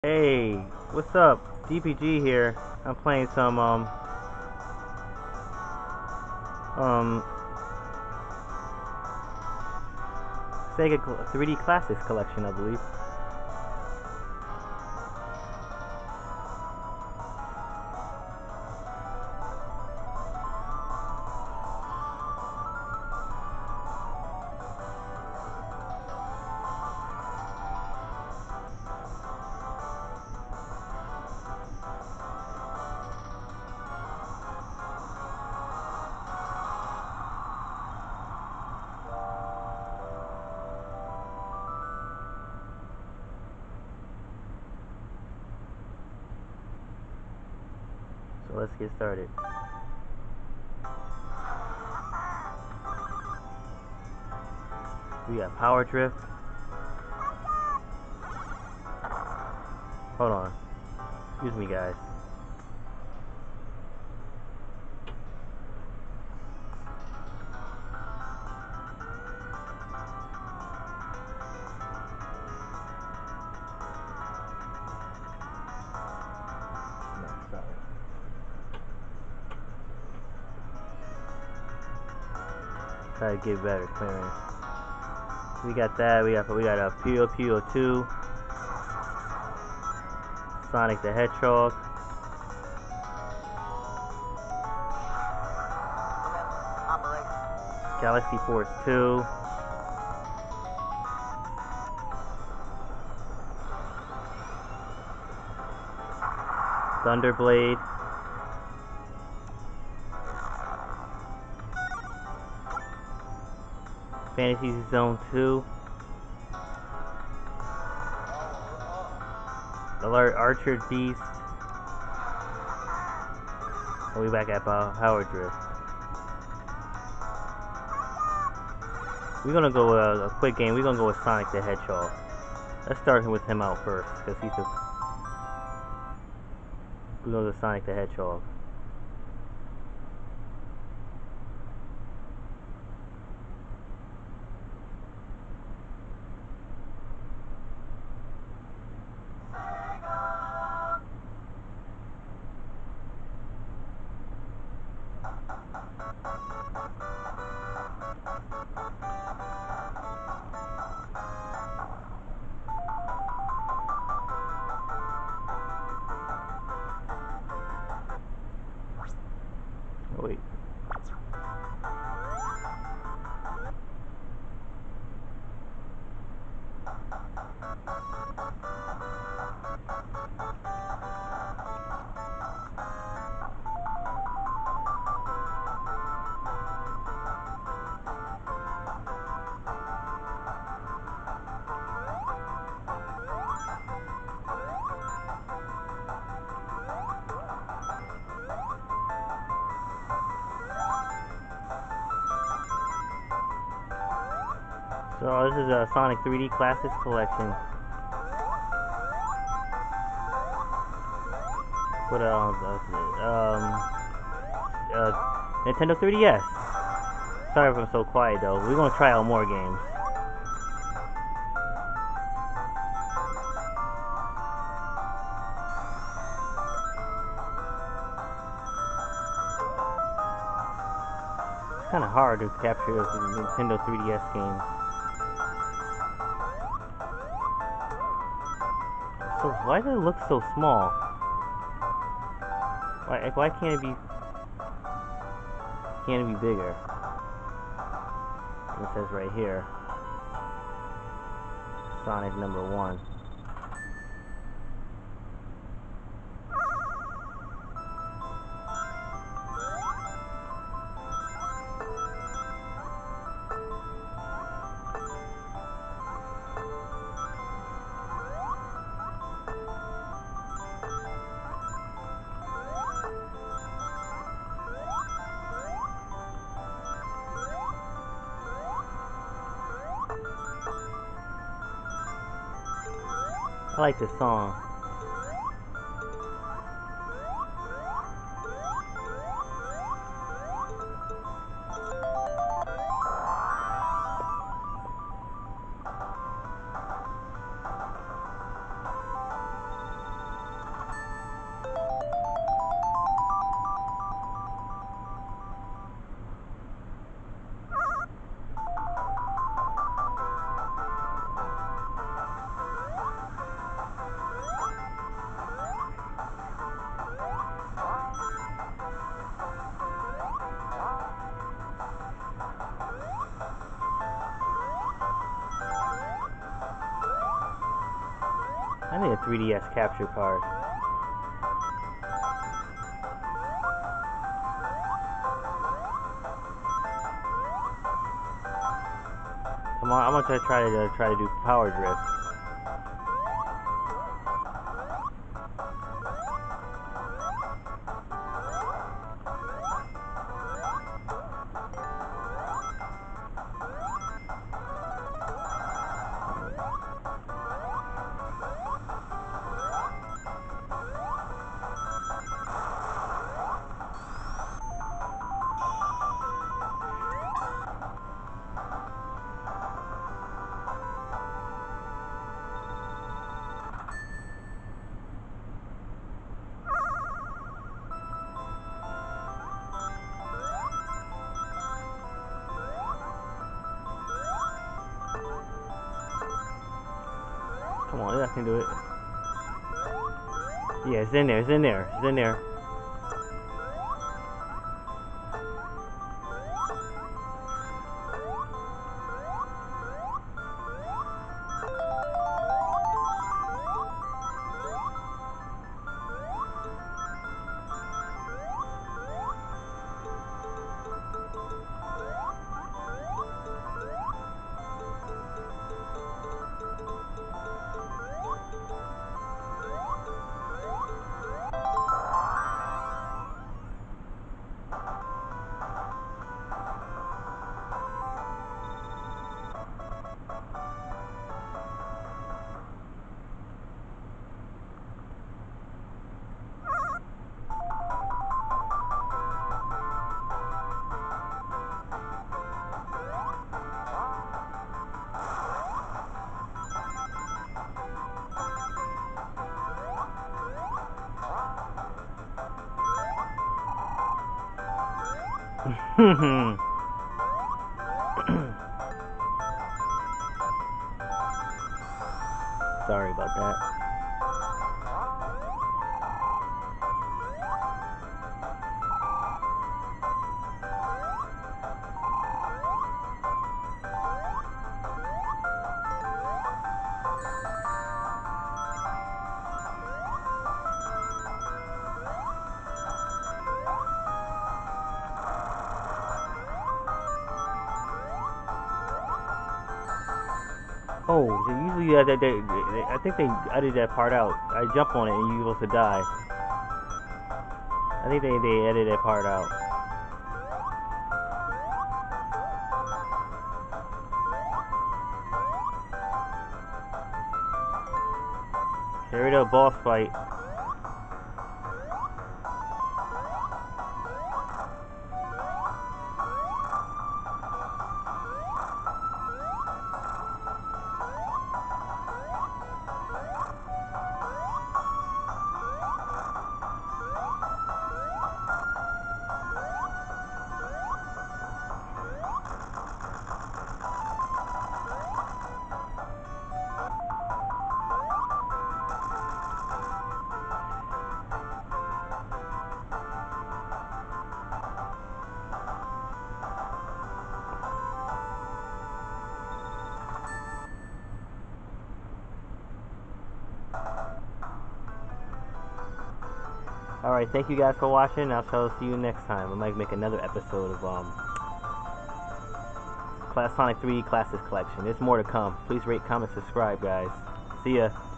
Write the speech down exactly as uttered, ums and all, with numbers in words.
Hey, what's up? D P G here. I'm playing some um um Sega three D Classics collection, I believe. So let's get started. We got Power Drift. Hold on. Excuse me, guys. No, sorry. Try to get better clearance. We got that. We got we got a Puyo Puyo two, Sonic the Hedgehog, Galaxy Force two, Thunderblade, Fantasy Zone two, Alert Archer Beast. And we back at Power Drift. We're gonna go uh, a quick game. We're gonna go with Sonic the Hedgehog. Let's start with him out first, cause he's the. We're gonna go Sonic the Hedgehog. Oh, wait. So this is a Sonic three D Classics collection. What else? Um, uh, Nintendo three D S. Sorry if I'm so quiet though. We're gonna try out more games. It's kind of hard to capture those Nintendo three D S games. So why does it look so small? Why why can't it be can't it be bigger? It says right here, Sonic number one. I like this song. three D S capture card. Come on, I'm gonna try, try to try to do power drift. Come on, I can do it. Yeah, it's in there, it's in there, it's in there. Sorry about that. Oh, they usually uh, they, they, they, I think they edited that part out. I jump on it and you're supposed to die. I think they, they edited that part out. Here we go, boss fight. Alright, thank you guys for watching. I'll try to see you next time. I might make another episode of um Class Sonic three Classics Collection. There's more to come. Please rate, comment, subscribe, guys. See ya.